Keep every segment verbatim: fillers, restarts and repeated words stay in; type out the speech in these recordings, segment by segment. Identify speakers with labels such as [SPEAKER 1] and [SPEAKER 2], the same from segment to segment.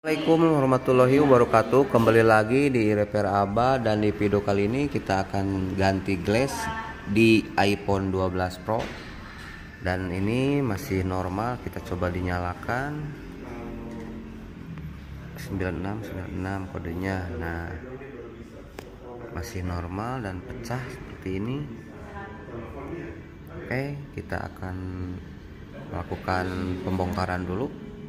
[SPEAKER 1] Assalamualaikum warahmatullahi wabarakatuh. Kembali lagi di Repair Aba, dan di video kali ini kita akan ganti glass di iPhone dua belas Pro. Dan ini masih normal, kita coba dinyalakan. sembilan enam sembilan enam kodenya. Nah, masih normal dan pecah seperti ini. Oke, kita akan melakukan pembongkaran dulu.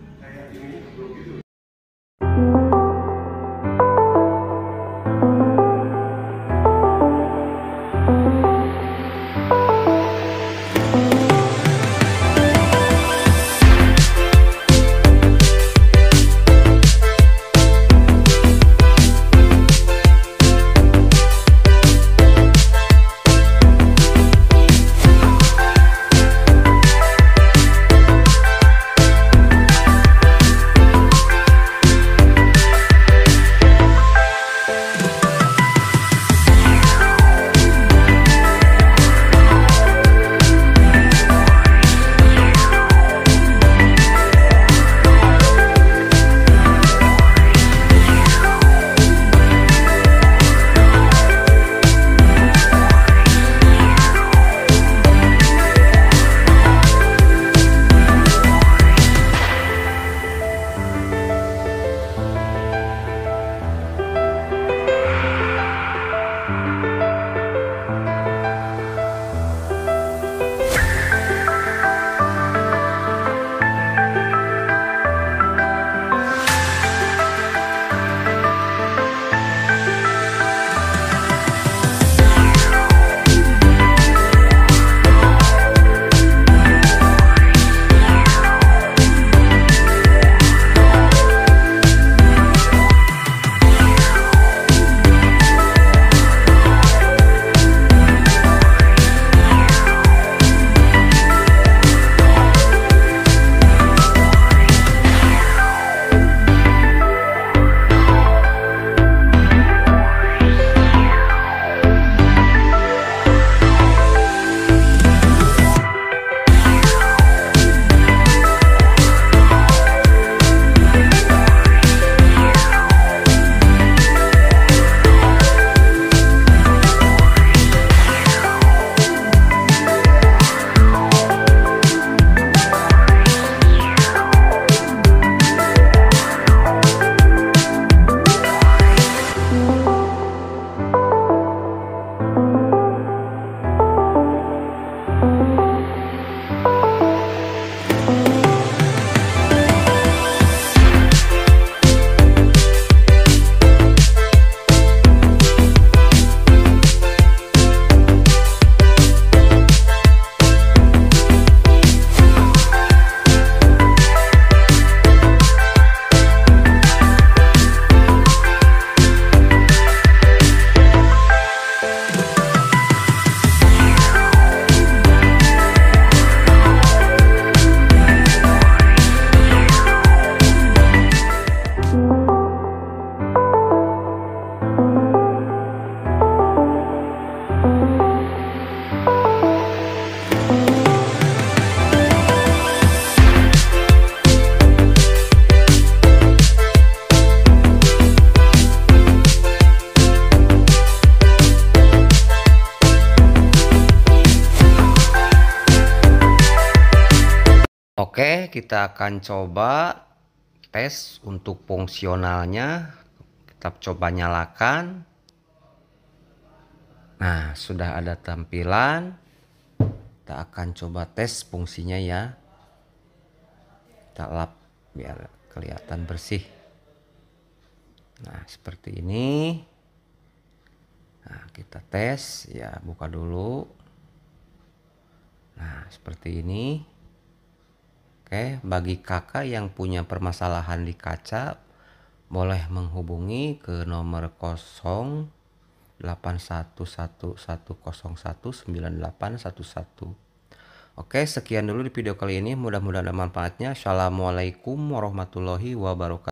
[SPEAKER 1] Oke, kita akan coba tes untuk fungsionalnya. Kita coba nyalakan. Nah, sudah ada tampilan. Kita akan coba tes fungsinya ya. Kita lap biar kelihatan bersih. Nah, seperti ini. Nah, kita tes ya, buka dulu. Nah, seperti ini. Oke, bagi kakak yang punya permasalahan di kaca, boleh menghubungi ke nomor nol delapan satu satu satu nol satu sembilan delapan satu satu. Oke, sekian dulu di video kali ini. Mudah-mudahan ada manfaatnya. Assalamualaikum warahmatullahi wabarakatuh.